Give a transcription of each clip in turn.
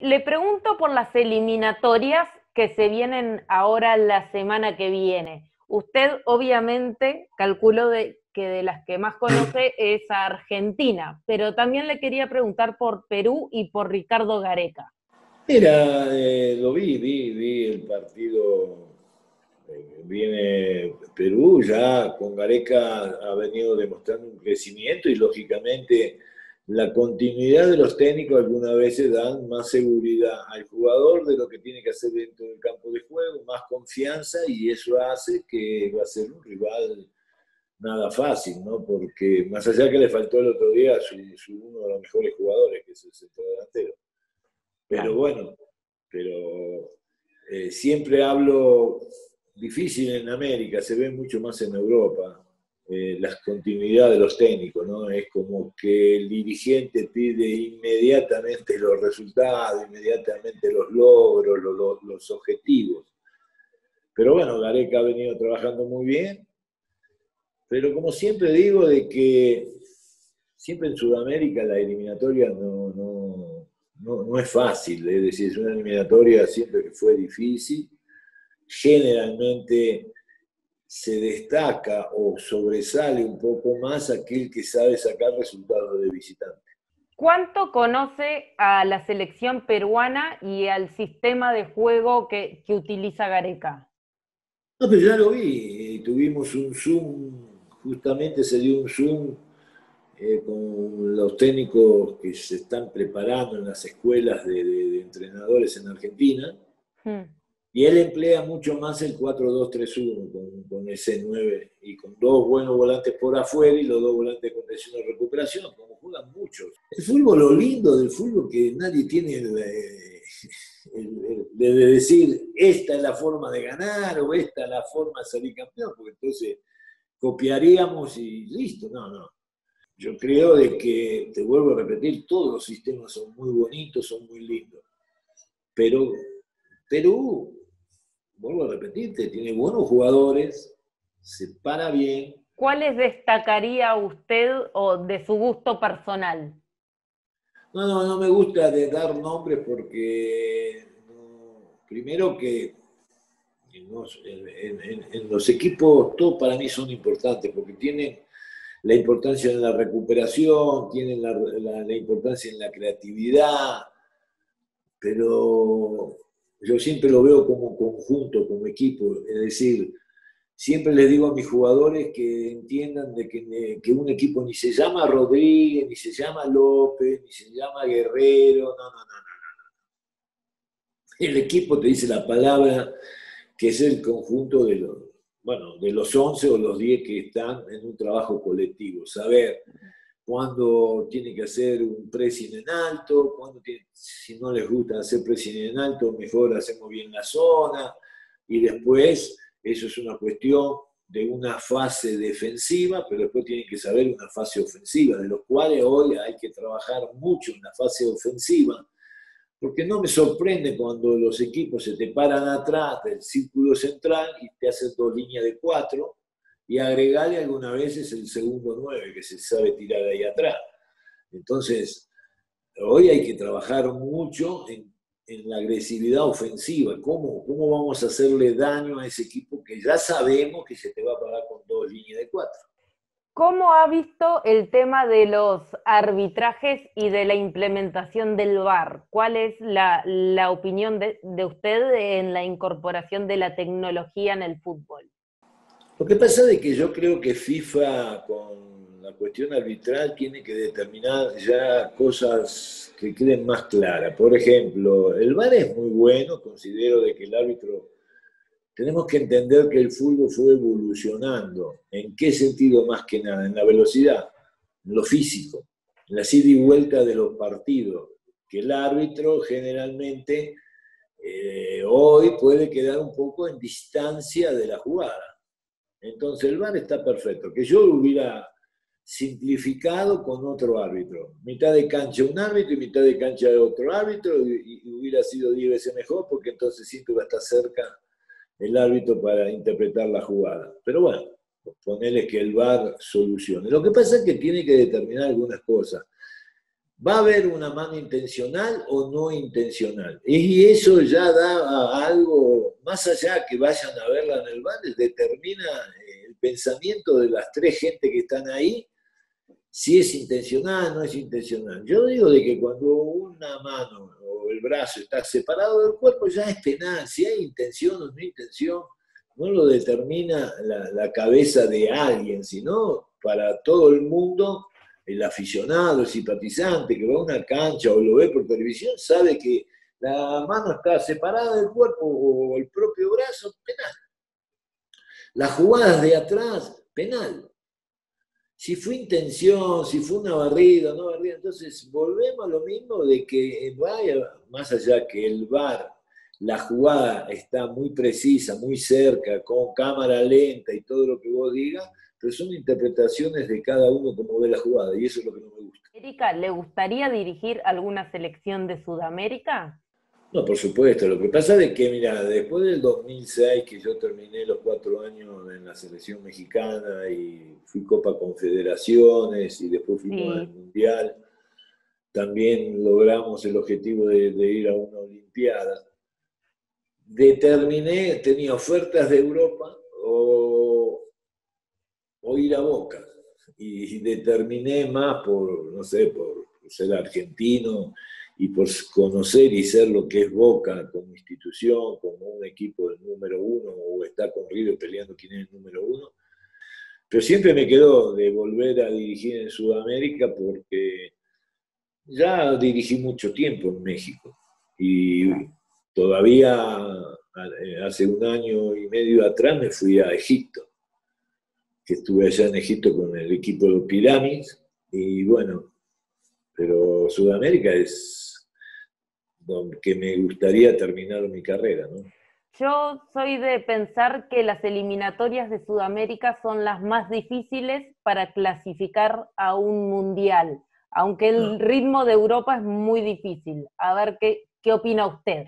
Le pregunto por las eliminatorias que se vienen ahora la semana que viene. Usted obviamente calculó que de las que más conoce es a Argentina, pero también le quería preguntar por Perú y por Ricardo Gareca. Mira, lo vi el partido. Viene Perú, ya con Gareca ha venido demostrando un crecimiento y lógicamente la continuidad de los técnicos algunas veces dan más seguridad al jugador de lo que tiene que hacer dentro del campo de juego, más confianza y eso hace que va a ser un rival nada fácil, ¿no? Porque más allá que le faltó el otro día uno de los mejores jugadores, que es el centro delantero. Pero Claro. bueno, pero siempre hablo difícil en América, se ve mucho más en Europa, la continuidad de los técnicos, ¿no? Es como que el dirigente pide inmediatamente los resultados, inmediatamente los logros, los objetivos. Pero bueno, Gareca ha venido trabajando muy bien, pero como siempre digo, de que siempre en Sudamérica la eliminatoria no es fácil, es decir, es una eliminatoria siempre que fue difícil, generalmente se destaca o sobresale un poco más aquel que sabe sacar resultados de visitante. ¿Cuánto conoce a la selección peruana y al sistema de juego que utiliza Gareca? No, pero ya lo vi, tuvimos un Zoom, justamente se dio un Zoom con los técnicos que se están preparando en las escuelas de entrenadores en Argentina, Hmm. y él emplea mucho más el 4-2-3-1 con ese 9 y con dos buenos volantes por afuera y los dos volantes con presión de recuperación, como juegan muchos. El fútbol, lo lindo del fútbol, que nadie tiene de decir esta es la forma de ganar o esta es la forma de salir campeón, porque entonces copiaríamos y listo. No, no. Yo creo de que, te vuelvo a repetir, todos los sistemas son muy bonitos, son muy lindos. Pero Perú, vuelvo a repetirte, tiene buenos jugadores, se para bien. ¿Cuáles destacaría usted o de su gusto personal? No me gusta de dar nombres porque, primero que en los equipos todos para mí son importantes porque tienen la importancia en la recuperación, tienen la importancia en la creatividad, pero yo siempre lo veo como conjunto, como equipo, es decir, siempre les digo a mis jugadores que entiendan que un equipo ni se llama Rodríguez, ni se llama López, ni se llama Guerrero, no. El equipo te dice la palabra que es el conjunto de los 11 o los 10 que están en un trabajo colectivo. Saber cuándo tiene que hacer un pressing en alto, si no les gusta hacer pressing en alto, mejor hacemos bien la zona, y después eso es una cuestión de una fase defensiva, pero después tienen que saber una fase ofensiva, de los cuales hoy hay que trabajar mucho en la fase ofensiva, porque no me sorprende cuando los equipos se te paran atrás del círculo central y te hacen dos líneas de cuatro, y agregarle algunas veces el segundo 9 que se sabe tirar ahí atrás. Entonces, hoy hay que trabajar mucho en la agresividad ofensiva. ¿Cómo vamos a hacerle daño a ese equipo que ya sabemos que se te va a parar con dos líneas de cuatro? ¿Cómo ha visto el tema de los arbitrajes y de la implementación del VAR? ¿Cuál es la opinión de usted en la incorporación de la tecnología en el fútbol? Lo que pasa es que yo creo que FIFA con la cuestión arbitral tiene que determinar ya cosas que queden más claras. Por ejemplo, el VAR es muy bueno, considero de que el árbitro, tenemos que entender que el fútbol fue evolucionando. ¿En qué sentido más que nada? En la velocidad, en lo físico, en la ida y vuelta de los partidos, que el árbitro generalmente hoy puede quedar un poco en distancia de la jugada. Entonces el VAR está perfecto. Que yo lo hubiera simplificado con otro árbitro. Mitad de cancha un árbitro y mitad de cancha de otro árbitro, y hubiera sido 10 veces mejor porque entonces siempre va a estar cerca el árbitro para interpretar la jugada. Pero bueno, ponerle que el VAR solucione. Lo que pasa es que tiene que determinar algunas cosas. ¿Va a haber una mano intencional o no intencional? Y eso ya da a algo, más allá que vayan a verla en el bar, determina el pensamiento de las tres gentes que están ahí, si es intencional o no es intencional. Yo digo de que cuando una mano o el brazo está separado del cuerpo ya es penal, si hay intención o no intención, no lo determina la cabeza de alguien, sino para todo el mundo, el aficionado, el simpatizante que va a una cancha o lo ve por televisión, sabe que la mano está separada del cuerpo o el propio brazo, penal. Las jugadas de atrás, penal. Si fue intención, si fue una barrida, no barrida, entonces volvemos a lo mismo de que vaya, más allá que el VAR, la jugada está muy precisa, muy cerca, con cámara lenta y todo lo que vos digas, pero son interpretaciones de cada uno como ve la jugada, y eso es lo que no me gusta. Erika, ¿le gustaría dirigir alguna selección de Sudamérica? No, por supuesto. Lo que pasa es que, mira, después del 2006, que yo terminé los 4 años en la selección mexicana y fui Copa Confederaciones y después fuimos al Sí. Mundial, también logramos el objetivo de ir a una Olimpiada. Determiné, tenía ofertas de Europa o ir a Boca. Y determiné más por, no sé, por ser argentino y por conocer y ser lo que es Boca como institución, como un equipo del número uno, o está con River peleando quién es el número uno. Pero siempre me quedó de volver a dirigir en Sudamérica porque ya dirigí mucho tiempo en México y todavía hace 1 año y medio atrás me fui a Egipto, que estuve allá en Egipto con el equipo de Pirámides y bueno, pero Sudamérica es donde que me gustaría terminar mi carrera, ¿no? Yo soy de pensar que las eliminatorias de Sudamérica son las más difíciles para clasificar a un mundial, aunque el No, ritmo de Europa es muy difícil. A ver, ¿qué opina usted?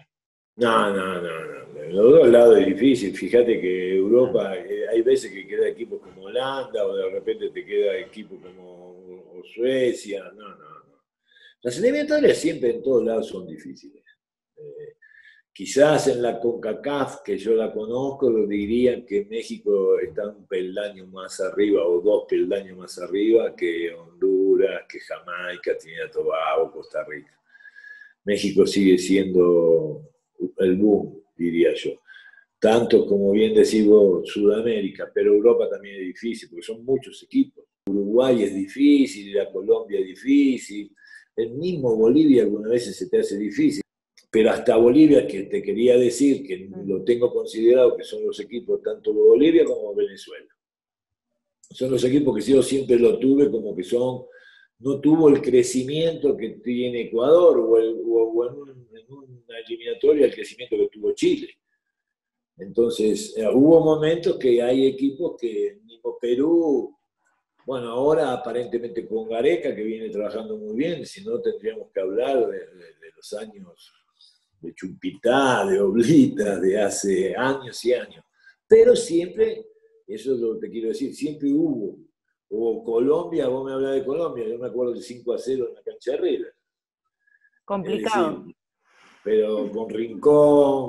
no. En los dos lados es difícil. Fíjate que Ah, Europa, hay veces que queda equipos como Holanda o de repente te queda equipo como o Suecia. No. Las eliminatorias siempre en todos lados son difíciles. Eh, Quizás en la CONCACAF, que yo la conozco, dirían que México está un peldaño más arriba o 2 peldaños más arriba que Honduras, que Jamaica, Trinidad y Tobago, Costa Rica. México sigue siendo el boom, diría yo. Tanto como bien decís vos, Sudamérica, pero Europa también es difícil, porque son muchos equipos. Uruguay es difícil, la Colombia es difícil, el mismo Bolivia algunas veces se te hace difícil. Pero hasta Bolivia, que te quería decir que mm. lo tengo considerado que son los equipos tanto Bolivia como Venezuela. Son los equipos que yo siempre lo tuve como que son, no tuvo el crecimiento que tiene Ecuador o en una eliminatoria el crecimiento que tuvo Chile. Entonces, hubo momentos que hay equipos que, mismo Perú, bueno, ahora aparentemente con Gareca, que viene trabajando muy bien, si no tendríamos que hablar de los años de Chumpitá, de Oblita, de hace años y años. Pero siempre, eso es lo que te quiero decir, siempre hubo. O Colombia, vos me hablás de Colombia, yo me acuerdo del 5-0 en la cancha de River. Es decir, Complicado. pero con Rincón,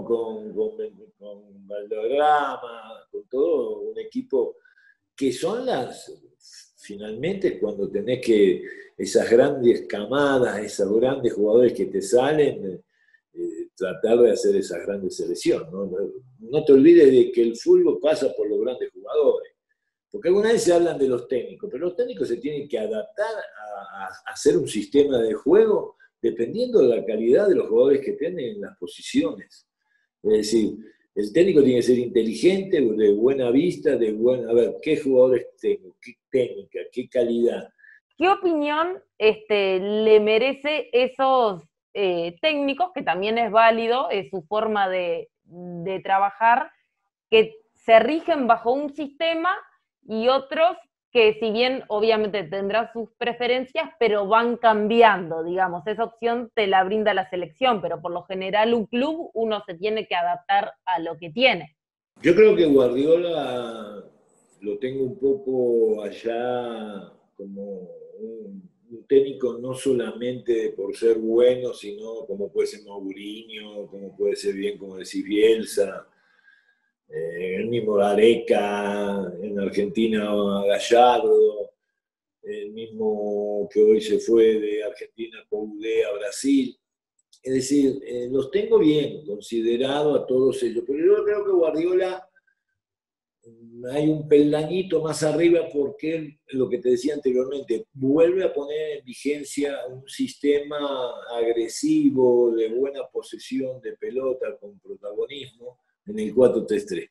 con Valderrama, con todo un equipo que son finalmente cuando tenés que, esas grandes camadas, esos grandes jugadores que te salen, tratar de hacer esa grandes selección. No te olvides de que el fútbol pasa por los grandes jugadores. Porque alguna vez se hablan de los técnicos, pero los técnicos se tienen que adaptar a hacer un sistema de juego dependiendo de la calidad de los jugadores que tienen en las posiciones. Es decir, el técnico tiene que ser inteligente, de buena vista, a ver, qué jugadores tengo, qué técnica, qué calidad. ¿Qué opinión le merece esos técnicos, que también es válido, es su forma de trabajar, que se rigen bajo un sistema y otros que si bien obviamente tendrán sus preferencias, pero van cambiando, digamos, esa opción te la brinda la selección, pero por lo general un club uno se tiene que adaptar a lo que tiene. Yo creo que Guardiola lo tengo un poco allá como un técnico no solamente por ser bueno, sino como puede ser Mourinho, como puede ser bien, como decís, Bielsa, el mismo Gareca, en Argentina Gallardo, el mismo que hoy se fue de Argentina, Coudet a Brasil. Es decir, los tengo bien considerados a todos ellos, pero yo creo que Guardiola hay un peldañito más arriba porque él, lo que te decía anteriormente, vuelve a poner en vigencia un sistema agresivo, de buena posesión de pelota, con protagonismo, en el 4-3-3.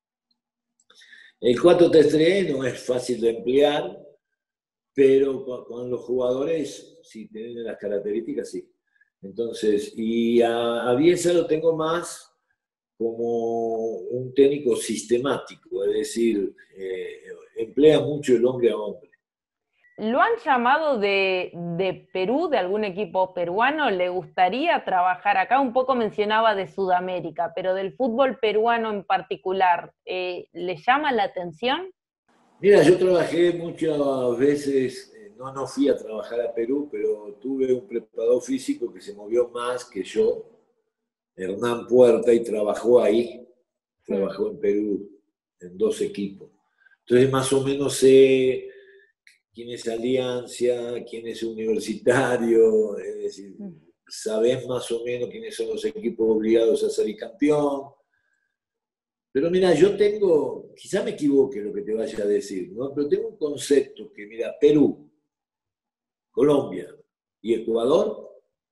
El 4-3-3 no es fácil de emplear, pero con los jugadores, si tienen las características, sí. Entonces, y a Bielsa lo tengo más como un técnico sistemático, es decir, emplea mucho el hombre a hombre. ¿Lo han llamado de Perú, de algún equipo peruano? ¿Le gustaría trabajar acá? Un poco mencionaba de Sudamérica, pero del fútbol peruano en particular, ¿le llama la atención? Mira, yo trabajé muchas veces, no fui a trabajar a Perú, pero tuve un preparador físico que se movió más que yo, Hernán Puerta, y trabajó ahí, trabajó en Perú, en 2 equipos. Entonces más o menos sé quién es Alianza, quién es Universitario, es decir, sabés más o menos quiénes son los equipos obligados a salir campeón. Pero mira, yo tengo, quizá me equivoque lo que te vaya a decir, ¿no? Pero tengo un concepto que, mira, Perú, Colombia y Ecuador,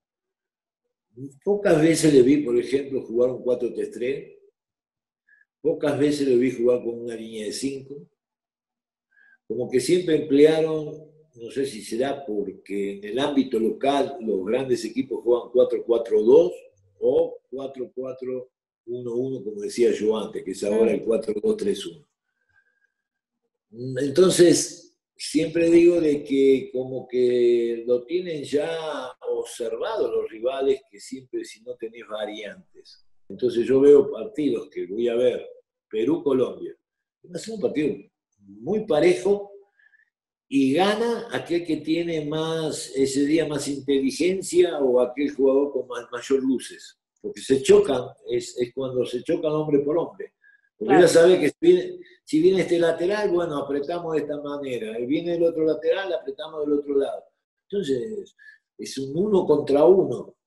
pocas veces le vi, por ejemplo, jugar un 4-3-3, pocas veces le vi jugar con una línea de 5, como que siempre emplearon, no sé si será porque en el ámbito local los grandes equipos juegan 4-4-2 o 4-4-1-1, como decía yo antes, que es ahora el 4-2-3-1. Entonces, siempre digo de que como que lo tienen ya observado los rivales, que siempre si no tenés variantes. Entonces yo veo partidos que voy a ver, Perú-Colombia, va a ser un partido muy parejo y gana aquel que tiene más, ese día más inteligencia o aquel jugador con mayor luces. Porque se chocan, es cuando se chocan hombre por hombre. Porque claro, ya sabe que si viene este lateral, bueno, apretamos de esta manera. Y viene el otro lateral, apretamos del otro lado. Entonces, es un 1 contra 1.